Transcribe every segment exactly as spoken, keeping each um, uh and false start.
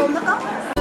tôm nước ốc.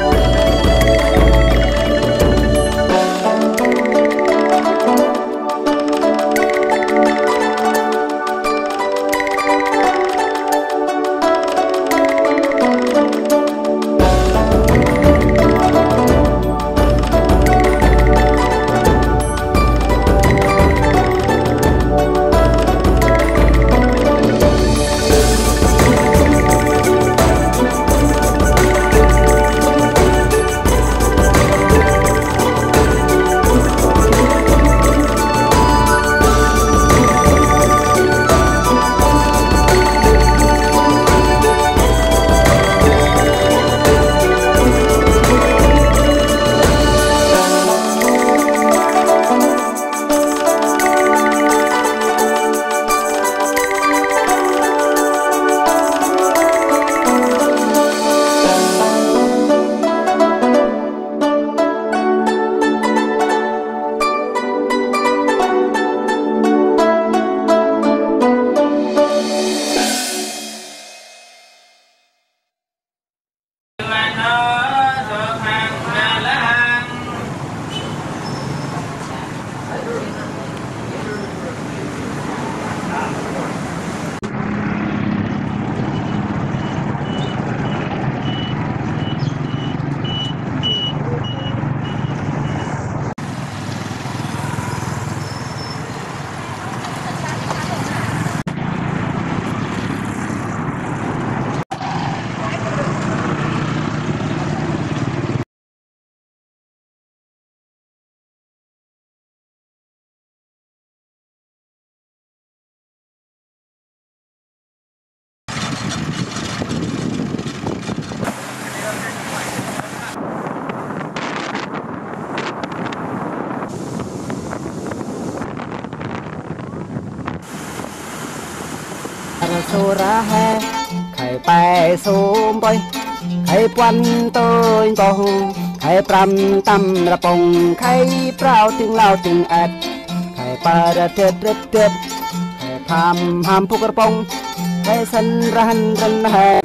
Sura he khai bay sum boy khai quan tôi bông khai pram tam ra bông khai prao ting lao ting at khai para tet tet tet khai tham ham pukar bông khai san rahan ran he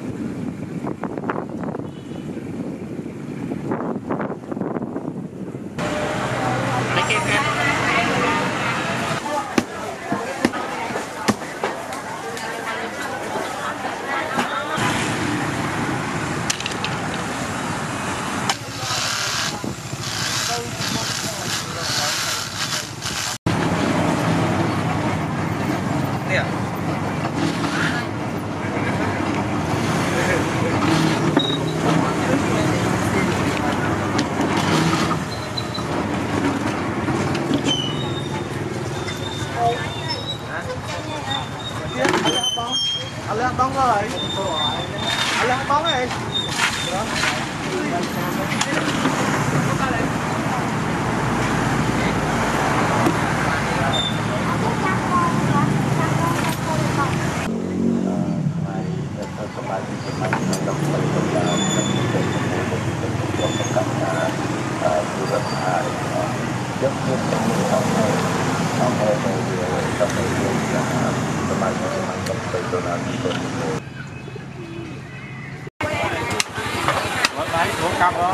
Alert bóng rồi. Alert bóng rồi. Đấy, xuống cam đó.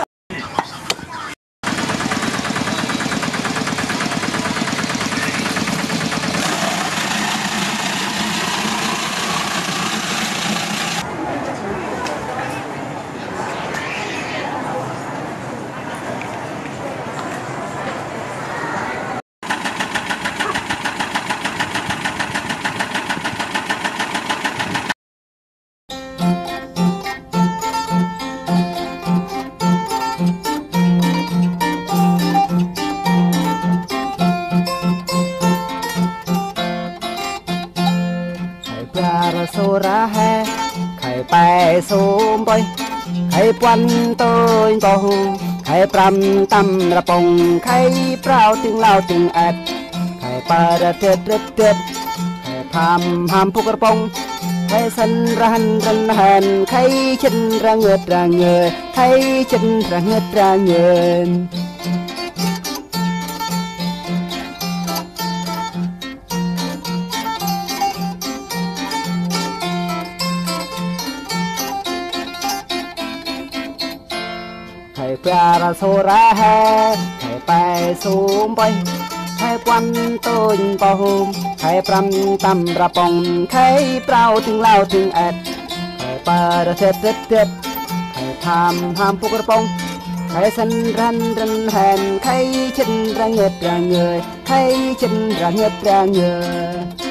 Sura he khai bay sum boy khai quan tôi bông khai pram tam ra bông khai prao ting lao ting at khai para tet tet tet khai tham ham pukar bông khai san rahan ran han khai chân ra ngợt ra ngơ khai chân ra ngợt ra ngơ. ปลาระโซระแฮไข่ไปสูมไปไข่ควันต้นปอมไข่ปรำตำระปองไข่เปล่าถึงเล่าถึงแอดไข่ปลาระเซ็ดเด็ดเด็ดไข่พามหามปุกระปองไข่สันรันรันแหนไข่ชินระเงือดระเงยไข่ชินระเงือดระเงย